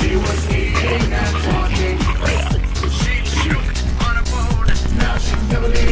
She was eating and talking. She choked on a bone. Now she'll never leave